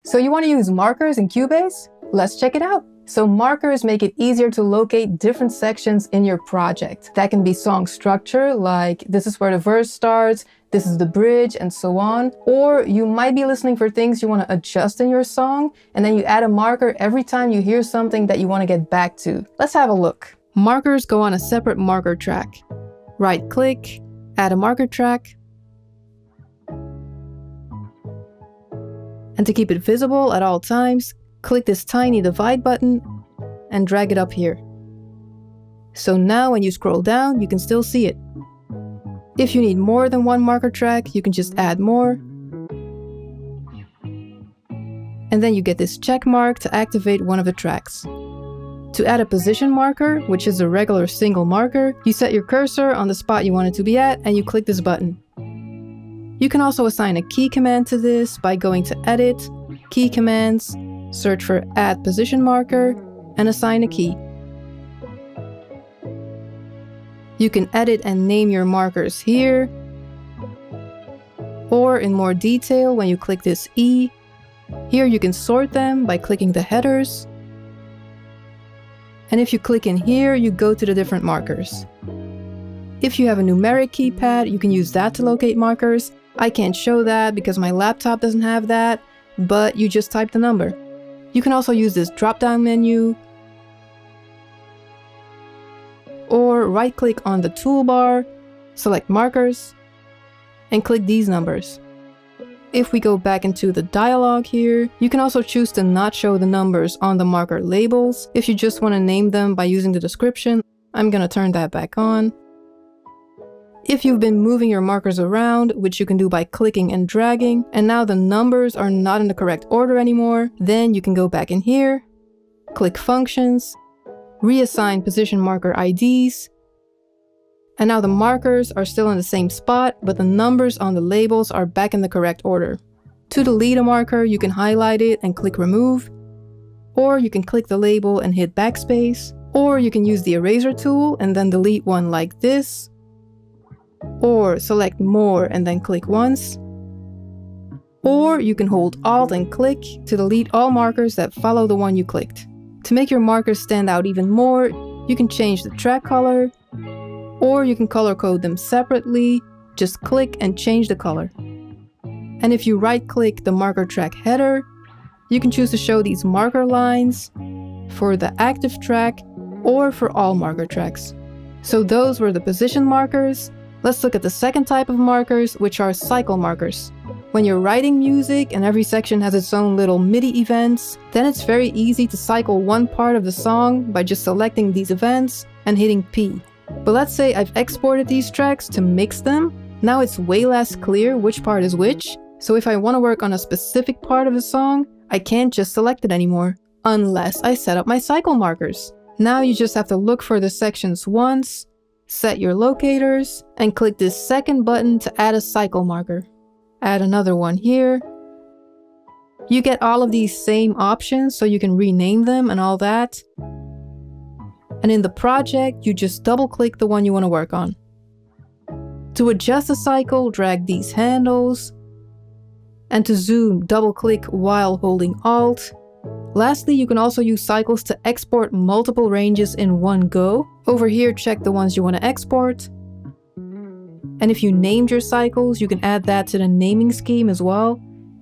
So you want to use markers in Cubase? Let's check it out. So markers make it easier to locate different sections in your project. That can be song structure, like this is where the verse starts, this is the bridge, and so on. Or you might be listening for things you want to adjust in your song, and then you add a marker every time you hear something that you want to get back to. Let's have a look. Markers go on a separate marker track. Right click, add a marker track. And to keep it visible at all times, click this tiny divide button and drag it up here. So now when you scroll down, you can still see it. If you need more than one marker track, you can just add more. And then you get this check mark to activate one of the tracks. To add a position marker, which is a regular single marker, you set your cursor on the spot you want it to be at and you click this button. You can also assign a key command to this by going to Edit, Key Commands, search for Add Position Marker, and assign a key. You can edit and name your markers here, or in more detail when you click this E. Here you can sort them by clicking the headers. And if you click in here, you go to the different markers. If you have a numeric keypad, you can use that to locate markers. I can't show that because my laptop doesn't have that, but you just type the number. You can also use this drop-down menu, or right-click on the toolbar, select markers, and click these numbers. If we go back into the dialog here, you can also choose to not show the numbers on the marker labels. If you just want to name them by using the description, I'm gonna turn that back on. If you've been moving your markers around, which you can do by clicking and dragging, and now the numbers are not in the correct order anymore, then you can go back in here, click Functions, reassign position marker IDs, and now the markers are still in the same spot, but the numbers on the labels are back in the correct order. To delete a marker, you can highlight it and click Remove, or you can click the label and hit Backspace, or you can use the eraser tool and then delete one like this, or select More and then click once. Or you can hold Alt and click to delete all markers that follow the one you clicked. To make your markers stand out even more, you can change the track color, or you can color code them separately. Just click and change the color. And if you right click the marker track header, you can choose to show these marker lines for the active track or for all marker tracks. So those were the position markers. Let's look at the second type of markers, which are cycle markers. When you're writing music and every section has its own little MIDI events, then it's very easy to cycle one part of the song by just selecting these events and hitting P. But let's say I've exported these tracks to mix them. Now it's way less clear which part is which, so if I want to work on a specific part of the song, I can't just select it anymore, unless I set up my cycle markers. Now you just have to look for the sections once, set your locators, and click this second button to add a cycle marker. Add another one here. You get all of these same options so you can rename them and all that. And in the project, you just double click the one you want to work on. To adjust the cycle, drag these handles. And to zoom, double click while holding Alt. Lastly, you can also use cycles to export multiple ranges in one go. Over here, check the ones you want to export. And if you named your cycles, you can add that to the naming scheme as well.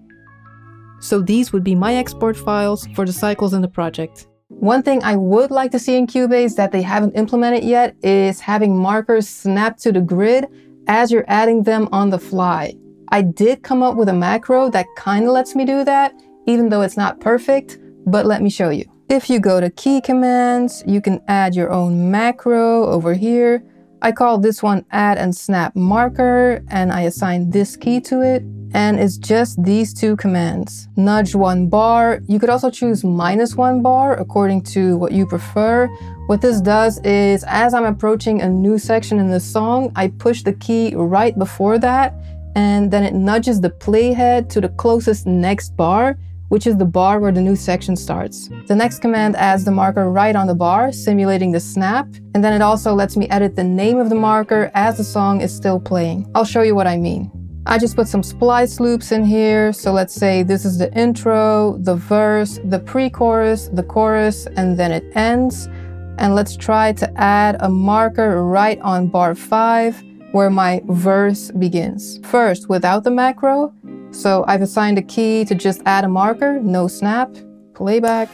So these would be my export files for the cycles in the project. One thing I would like to see in Cubase that they haven't implemented yet is having markers snap to the grid as you're adding them on the fly. I did come up with a macro that kind of lets me do that, even though it's not perfect, but let me show you. If you go to Key Commands, you can add your own macro over here. I call this one Add and Snap Marker, and I assign this key to it. And it's just these two commands. Nudge 1 bar. You could also choose -1 bar according to what you prefer. What this does is, as I'm approaching a new section in the song, I push the key right before that, and then it nudges the playhead to the closest next bar, which is the bar where the new section starts. The next command adds the marker right on the bar, simulating the snap, and then it also lets me edit the name of the marker as the song is still playing. I'll show you what I mean. I just put some splice loops in here. So let's say this is the intro, the verse, the pre-chorus, the chorus, and then it ends. And let's try to add a marker right on bar 5 where my verse begins. First, without the macro. So I've assigned a key to just add a marker, no snap, playback.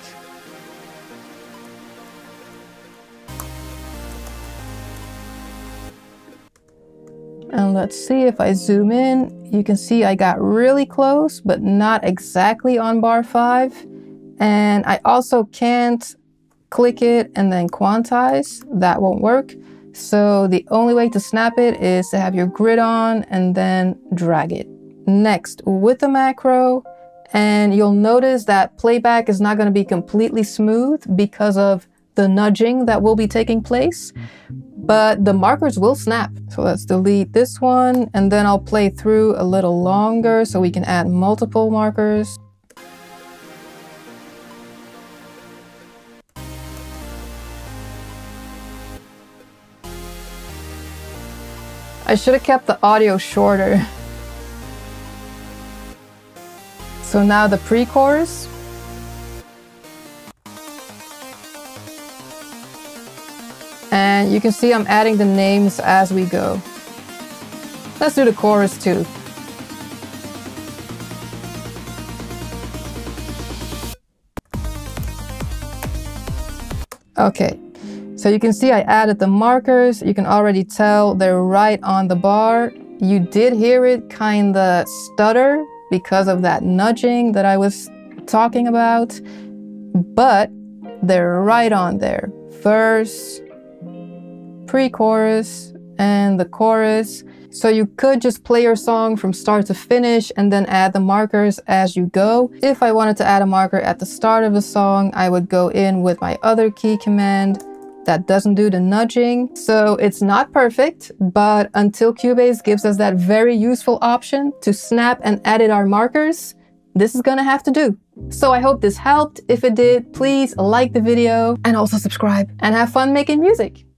And let's see if I zoom in, you can see I got really close, but not exactly on bar 5. And I also can't click it and then quantize, that won't work. So the only way to snap it is to have your grid on and then drag it. Next, with the macro, and you'll notice that playback is not going to be completely smooth because of the nudging that will be taking place, but the markers will snap. So let's delete this one, and then I'll play through a little longer so we can add multiple markers. I should have kept the audio shorter. So now the pre-chorus. And you can see I'm adding the names as we go. Let's do the chorus too. Okay, so you can see I added the markers. You can already tell they're right on the bar. You did hear it kinda stutter because of that nudging that I was talking about, but they're right on there. Verse, pre-chorus, and the chorus. So you could just play your song from start to finish and then add the markers as you go. If I wanted to add a marker at the start of a song, I would go in with my other key command that doesn't do the nudging. So it's not perfect, but until Cubase gives us that very useful option to snap and edit our markers, this is gonna have to do. So I hope this helped. If it did, please like the video and also subscribe and have fun making music.